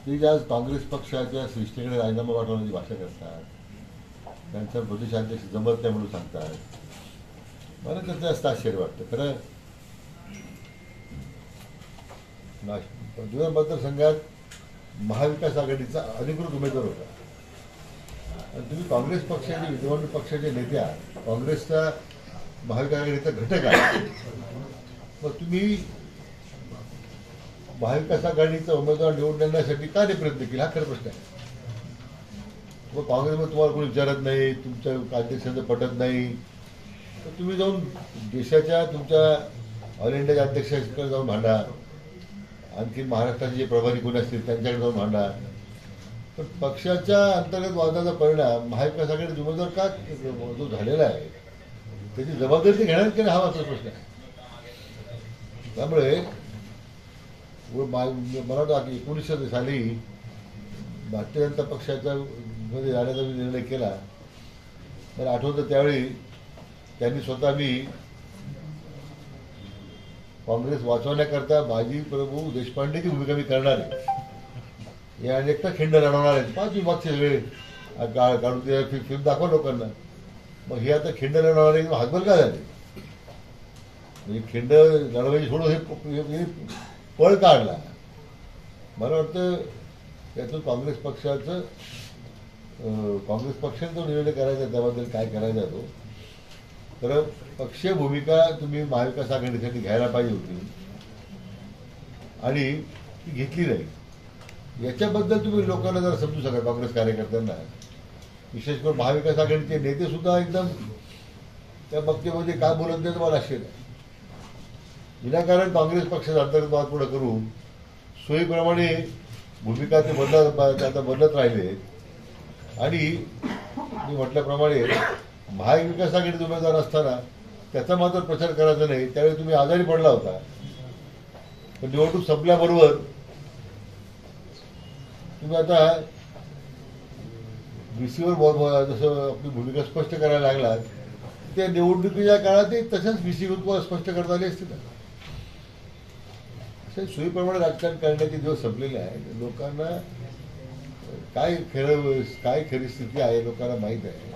ते जे आज काँग्रेस पक्षाच्या शिष्टेकडे राजीनामा पाठवण्याची भाषा करतात, त्यांचा प्रदेशाध्यक्ष जमत नाही म्हणून सांगतात, मला त्याचं जास्त आश्चर्य वाटतं. खरं 2000 मतदारसंघात महाविकास आघाडीचा अधिकृत उमेदवार होता आणि तुम्ही काँग्रेस पक्षाचे विद्यमान पक्षाचे नेते आहात, काँग्रेसचा महाविकास आघाडीचा घटक आहे, मग तुम्ही महाविकास आघाडीचा उमेदवार निवडण्यासाठी का नाही प्रयत्न केला, हा खरा प्रश्न आहे. मग काँग्रेसमध्ये तुम्हाला कोणी विचारत नाही, तुमच्या अध्यक्षांचं पटत नाही, तर तुम्ही जाऊन देशाच्या तुमच्या ऑल इंडियाच्या अध्यक्षांकडे जाऊन भांडा, आणखी महाराष्ट्राचे जे प्रभारी कोणी असतील त्यांच्याकडे जाऊन भांडा. पण पक्षाच्या अंतर्गत वादाचा परिणाम महाविकास आघाडीचा उमेदवार का जो झालेला आहे त्याची जबाबदारी ते घेणार की नाही, हा मात्र प्रश्न आहे. त्यामुळे मला वाटतं 1900 साली भारतीय जनता पक्षाच्या मध्ये जाण्याचा मी निर्णय केला. मला आठवतं त्यावेळी त्यांनी स्वतः मी काँग्रेस वाचवण्याकरता बाजी प्रभू देशपांडेची भूमिका मी करणार आहे, या अनेकटा खिंड लढवणार आहेत, 5 विभाग सगळे काढून ते फिल्म दाखवा लोकांना. मग हे आता खिंड लढवणार आहे, हातबल का झाले, म्हणजे खिंड लढवायची सोडून हे पळ काढला. मला वाटतं त्यातून काँग्रेस पक्षाने जो निर्णय करायचा त्याबद्दल काय करायचा तो, तर पक्षीय भूमिका तुम्ही महाविकास आघाडीसाठी घ्यायला पाहिजे होती आणि ती घेतली नाही. याच्याबद्दल तुम्ही लोकांना जरा समजू शका, काँग्रेस कार्यकर्त्यांना, विशेष करून महाविकास आघाडीचे नेते सुद्धा एकदम त्या बाबतीमध्ये काय बोलत नाही तुम्हाला आश्चर्य आहे. विनाकारण काँग्रेस पक्षाचा अंतर्गत वाद पुढे करून सोयीप्रमाणे भूमिका ते बदलत राहिले आणि मी म्हटल्याप्रमाणे महाविकास आघाडीचे उमेदवार असताना त्याचा मात्र प्रचार करायचा नाही. त्यावेळी तुम्ही आजारी पडला होता, पण निवडणूक संपल्याबरोबर तुम्ही आता बीसीवर जसं आपली भूमिका स्पष्ट करायला लागलात, त्या निवडणुकीच्या काळातही तशाच बीसीवर स्पष्ट करता आली असते ना. असे सोयीप्रमाणे राजकारण करण्याचे दिवस संपलेले आहे. लोकांना काय खरी स्थिती आहे लोकांना माहीत आहे.